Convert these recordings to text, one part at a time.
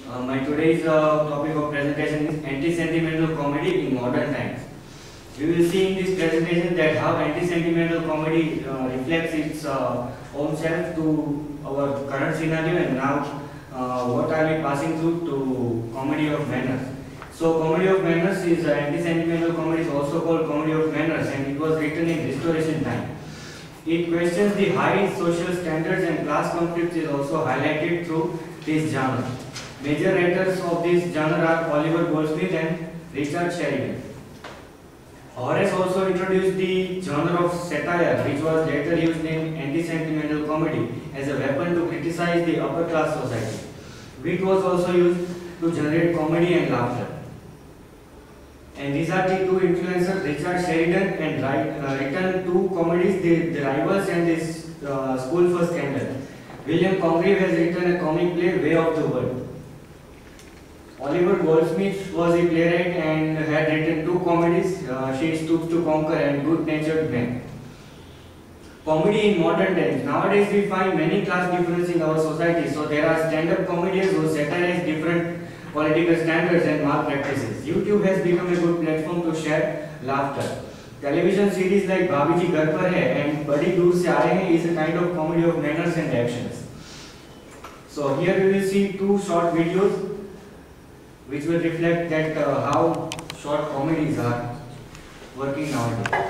My today's topic of presentation is anti-sentimental comedy in modern times. We will see in this presentation that how anti-sentimental comedy reflects its own self to our current scenario, and now what are we passing through to comedy of manners. So comedy of manners is anti-sentimental comedy is also called comedy of manners, and it was written in Restoration time. It questions the high social standards and class conflicts is also highlighted through this genre. Major writers of this genre are Oliver Goldsmith and Richard Sheridan. Horace also introduced the genre of satire, which was later used in anti-sentimental comedy as a weapon to criticize the upper class society. Wit was also used to generate comedy and laughter. And these are the two influencers, Richard Sheridan, and written two comedies, The Rivals and this School for Scandal. William Congreve has written a comic play, Way of the World. Oliver Goldsmith was a playwright and had written two comedies, She Stoops to Conquer and Good Natured Men. Comedy in modern times. Nowadays we find many class differences in our society. So there are stand-up comedians who satirize different political standards and malpractices. YouTube has become a good platform to share laughter. Television series like Bhabhi Ji Ghar Par Hai and Badi Dur Se Aaye Hain is a kind of comedy of manners and actions. So here we will see two short videos which will reflect that how short comedies are working nowadays.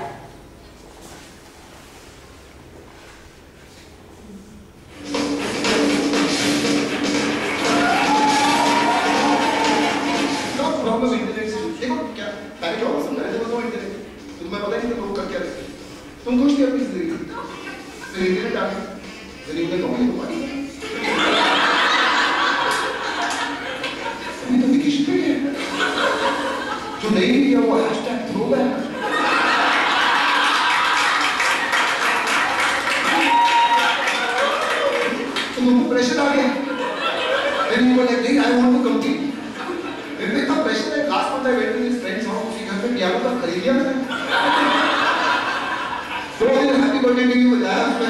तुम खुश क्या अपनी जिंदगी तेरी internet आ गई तेरी उन्हें कमाई तो पानी अभी तो वेकेशन पे है जो नहीं किया वो हैशटैग थ्रोबैक तुमको प्रेशर आ गया then you were like नहीं I want to complete मेरे पे इतना प्रेशर है last month I went to his friend's house उसके घर पे पियानो तक खरीद लिया मैंने तो हैप्पी बर्थडे के लिए बजाया उसने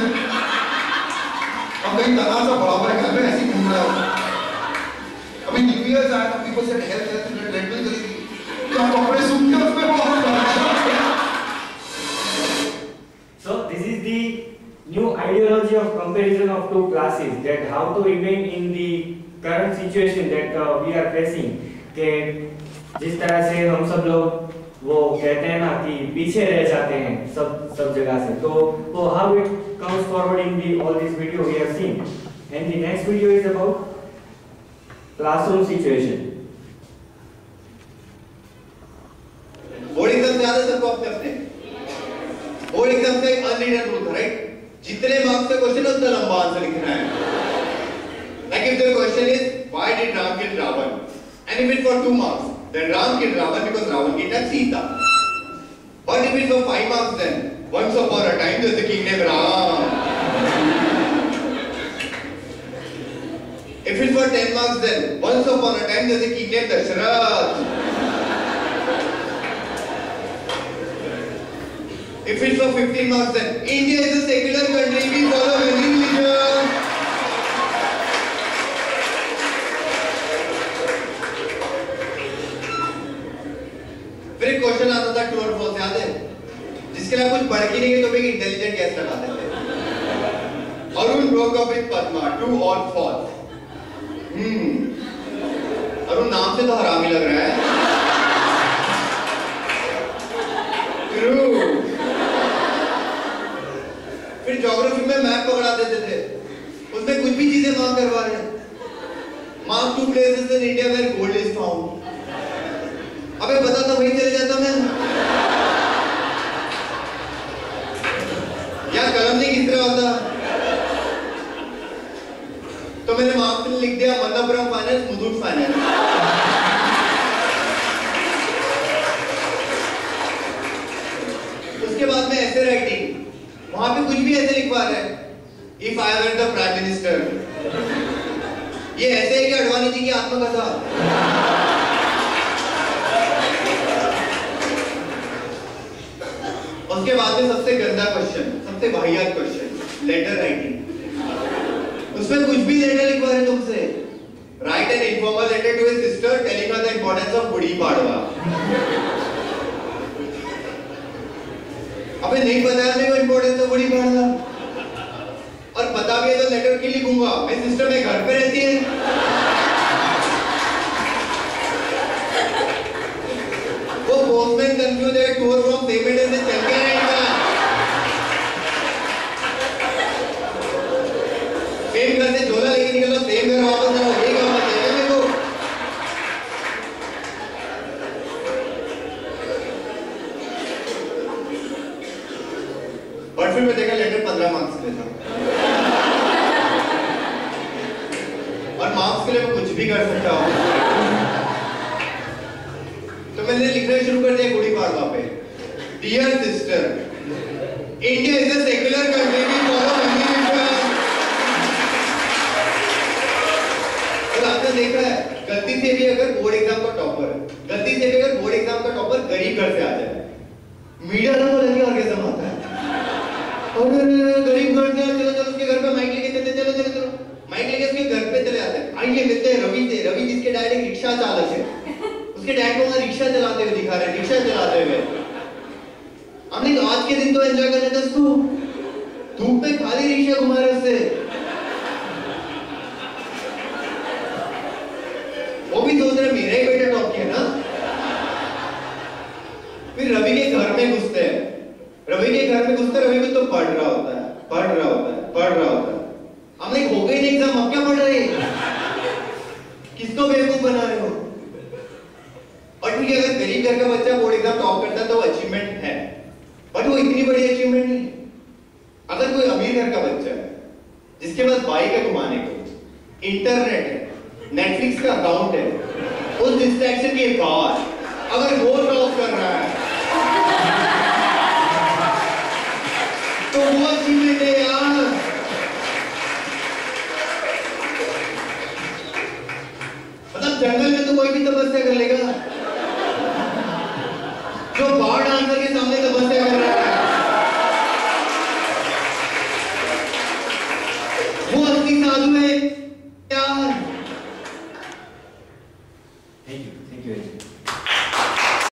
अब कहीं तनाव सा बड़ा हुआ है घर में ऐसे ही घूम रहा है अभी न्यू ईयर आया तो पीपल सेड हेल्थ ट्रेडमिल करी तो आप कपड़े सूख के उसमें बहुत So this is the new ideology of comparison of two classes, that how to remain in the current situation that we are facing, कि जिस तरह से हम सब लोग वो कहते हैं ना कि पीछे रह जाते हैं सब जगह से, तो वो how it comes forward in the all this video we have seen. And the next video is about classroom situation. Board exam याद है सबको अपने बोर्ड एग्जाम का एक अनरिटन रूल था, राइट? जितने मार्क्स का क्वेश्चन है उतना लंबा आंसर लिखना है. Like if the question is why did Ram kill Ravan, and if it's for 2 marks, then Ram killed Ravan because Ravan kidnapped Sita. But if it's for 5 marks, then once upon a time there was a king named Ram. If it's for 10 marks, then once upon a time there was a king named Dashrath. If it's for 15 marks, then India is a secular country, we follow many religions. फिर एक question आता था true और false, याद है? जिसके लिए कुछ पढ़ के नहीं तो भी इंटेलिजेंट गैस लगा देते थे. Arun broke up with Padma, true और फॉल्स? अरुण नाम से तो हरामी लग रहा है. ट्रू. फिर ज्योग्राफी में मैप पकड़ा देते थे, उसमें कुछ भी चीजें मार्क करवा रहे हैं. Mark 2 places in India where gold is found. अबे बता तो वहीं चले जाता मैं. यार कलम नहीं किस तरह होता, तो मैंने मार्क्स में लिख दिया मल्लापुरम फाइनेंस, मुथूट फाइनेंस. उसके बाद में ऐसे राइटिंग, वहां पे कुछ भी ऐसे लिखवा रहे हैं, if I were the prime minister. ये ऐसे है कि अडवाणी जी की आत्मकथा. उसके बाद में सबसे गंदा क्वेश्चन, सबसे वाहियात क्वेश्चन, लेटर राइटिंग. उसमें कुछ भी लेटर लिखवा रहे तुमसे. write an informal letter to his sister telling her the importance of Gudi Padwa. अबे नहीं बताया मेरे को importance of Gudi Padwa, और पता भी है तो लेटर क्यों लिखूंगा? मेरी सिस्टर मेरे घर पे रहती है। वो पोस्टमैन कंफ्यूज है, टूर फ्रॉम पेमेंट से चल के रहेगा। सेम घर से झोला लेके निकलो, सेम घर वापस आओ, यही काम है मेरे को। और फिर मैं देखा लेटर 15 मार्क्स के लिए था, और मार्क्स के लिए मैं कुछ भी कर सकता हूँ। तो मैंने लिखना शुरू कर दिया गुड़ी पाड़वा पे, dear sister, India is a secular country, we follow Hindu rituals. और आपने देखा है, गलती से भी अगर बोर्ड एग्जाम का टॉपर, गलती से भी अगर बोर्ड एग्जाम का टॉपर गरीब घर से आ जाए, मीडिया को लगे ऑर्गेजम आता है, और गरीब घर से चलो चलो उसके घर पे माइक लेके चलते, चलो चलो चलो माइक लेके उसके घर पे चले आते हैं। आइए मिलते हैं रवि से, रवि जिसके डैड एक रिक्शा चालक है, उसके डैड को वहां रिक्शा चलाते हुए दिखा रहे हैं, रिक्शा चलाते हुए। हमने आज के दिन तो एंजॉय करने दे उसको, धूप में खाली रिक्शा घुमा रहे उससे, वो भी सोच रहे मेरा ही बेटा टॉप किया ना। फिर रवि के घर में घुसते हैं, रवि के घर में घुसते, रवि भी तो पढ़ रहा होता है, पढ़ रहा होता है, पढ़ रहा होता है। हमने हो गई नहीं एग्जाम, अब क्या पढ़ रहे हैं, किसको बेवकूफ बना रहे हो? और ठीक है, अगर गरीब घर का बच्चा बोर्ड एग्जाम टॉप करता है तो वो अचीवमेंट है, बट वो इतनी बड़ी अचीवमेंट नहीं है। अगर कोई अमीर घर का बच्चा है जिसके पास बाइक है घुमाने को, इंटरनेट है, नेटफ्लिक्स का अकाउंट है, उस डिस्ट्रैक्शन के बाद अगर वो टॉप कर रहा है तो वो अचीवमेंट है यार। मतलब जंगल में तो कोई भी तपस्या कर लेगा, जो बाढ़ डांसर के सामने तपस्या कर रहा है, वो असली साधु है।